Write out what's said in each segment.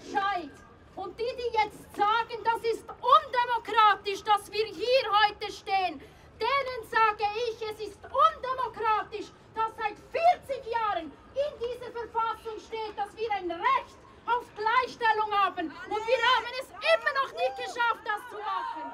Entscheid. Und die jetzt sagen, das ist undemokratisch, dass wir hier heute stehen, denen sage ich, es ist undemokratisch, dass seit 40 Jahren in dieser Verfassung steht, dass wir ein Recht auf Gleichstellung haben. Und wir haben es immer noch nicht geschafft, das zu machen.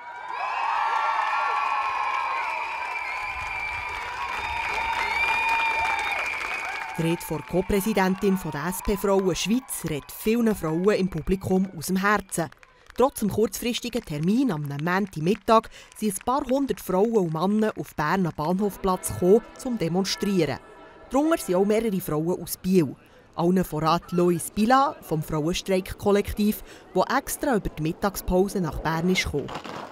Die Rede vor Co-Präsidentin der SP-Frauen Schweiz redet vielen Frauen im Publikum aus dem Herzen. Trotz dem kurzfristigen Termin am Montagmittag sind ein paar hundert Frauen und Männer auf Berner Bahnhofplatz gekommen, um zu demonstrieren. Darunter sind auch mehrere Frauen aus Biel. Allen voran Lois Bila vom Frauenstreik-Kollektiv, die extra über die Mittagspause nach Bern ist gekommen.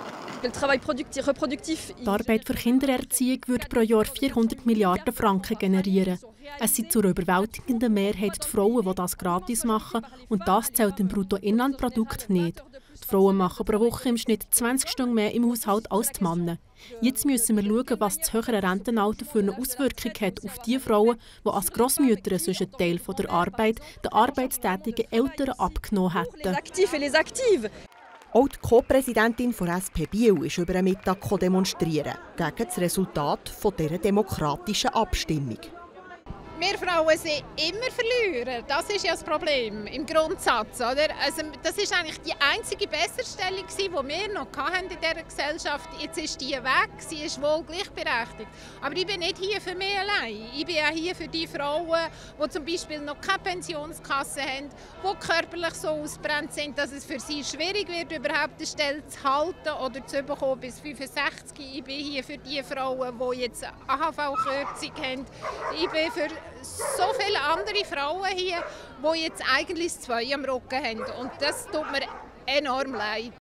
Die Arbeit für Kindererziehung würde pro Jahr 400 Milliarden Franken generieren. Es sind zur überwältigenden Mehrheit die Frauen, die das gratis machen, und das zählt im Bruttoinlandprodukt nicht. Die Frauen machen pro Woche im Schnitt 20 Stunden mehr im Haushalt als die Männer. Jetzt müssen wir schauen, was das höhere Rentenalter für eine Auswirkung hat auf die Frauen, die als Grossmütter sonst einen Teil der Arbeit den arbeitstätigen Eltern abgenommen hätten. Auch die Co-Präsidentin der SP Biel ist über den Mittag demonstrieren gegen das Resultat dieser demokratischen Abstimmung. Wir Frauen sind immer Verlierer. Das ist ja das Problem im Grundsatz. Oder? Also, das ist eigentlich die einzige Besserstellung, die wir noch in dieser Gesellschaft hatten. Jetzt ist die weg, sie ist wohl gleichberechtigt. Aber ich bin nicht hier für mich allein. Ich bin auch hier für die Frauen, die zum Beispiel noch keine Pensionskasse haben, die körperlich so ausgebrannt sind, dass es für sie schwierig wird, überhaupt eine Stelle zu halten oder zu bekommen bis 65. Ich bin hier für die Frauen, die jetzt AHV-Kürzung haben. Ich bin für so viele andere Frauen hier, die jetzt eigentlich das Zwei am Rücken haben. Und das tut mir enorm leid.